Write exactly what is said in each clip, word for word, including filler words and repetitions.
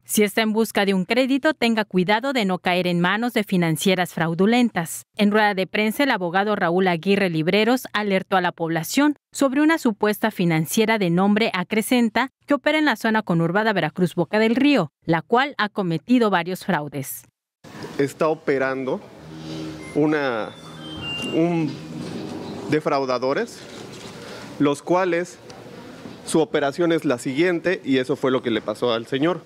Si está en busca de un crédito, tenga cuidado de no caer en manos de financieras fraudulentas. En rueda de prensa, el abogado Raúl Aguirre Libreros alertó a la población sobre una supuesta financiera de nombre Acrecenta que opera en la zona conurbada Veracruz Boca del Río, la cual ha cometido varios fraudes. Está operando una, un defraudadores, los cuales su operación es la siguiente, y eso fue lo que le pasó al señor.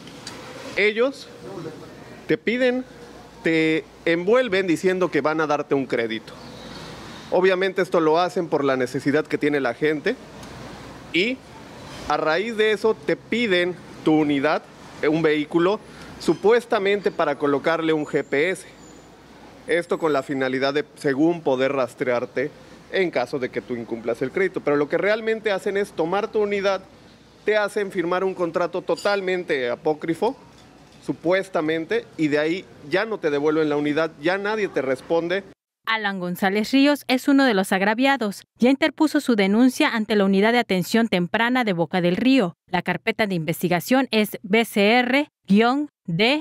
Ellos te piden, te envuelven diciendo que van a darte un crédito. Obviamente esto lo hacen por la necesidad que tiene la gente y a raíz de eso te piden tu unidad, un vehículo, supuestamente para colocarle un G P S. Esto con la finalidad de, según, poder rastrearte en caso de que tú incumplas el crédito. Pero lo que realmente hacen es tomar tu unidad, te hacen firmar un contrato totalmente apócrifo, supuestamente, y de ahí ya no te devuelven la unidad, ya nadie te responde. Alan González Ríos es uno de los agraviados. Ya interpuso su denuncia ante la Unidad de Atención Temprana de Boca del Río. La carpeta de investigación es B C R D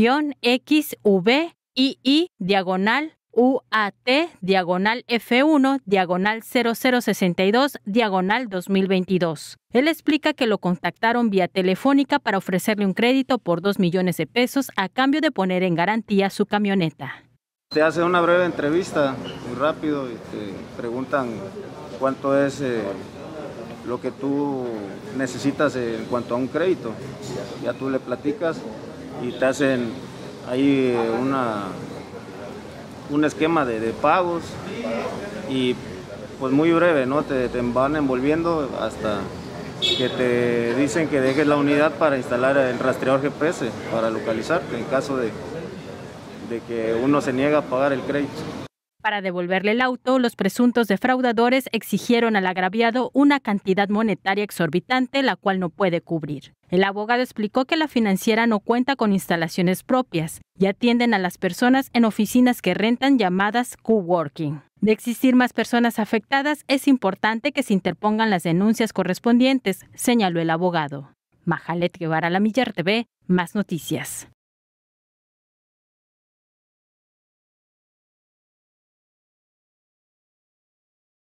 X V I I diagonal U A T diagonal F uno diagonal cero cero sesenta y dos diagonal dos mil veintidós. Él explica que lo contactaron vía telefónica para ofrecerle un crédito por dos millones de pesos a cambio de poner en garantía su camioneta. Te hacen una breve entrevista muy rápido y te preguntan cuánto es eh, lo que tú necesitas en cuanto a un crédito. Ya tú le platicas y te hacen ahí una... un esquema de, de pagos y pues muy breve, ¿no? Te, te van envolviendo hasta que te dicen que dejes la unidad para instalar el rastreador G P S para localizarte en caso de, de que uno se niega a pagar el crédito. Para devolverle el auto, los presuntos defraudadores exigieron al agraviado una cantidad monetaria exorbitante, la cual no puede cubrir. El abogado explicó que la financiera no cuenta con instalaciones propias y atienden a las personas en oficinas que rentan llamadas coworking. De existir más personas afectadas, es importante que se interpongan las denuncias correspondientes, señaló el abogado. Majalet Guevara, La Millar T V, más noticias.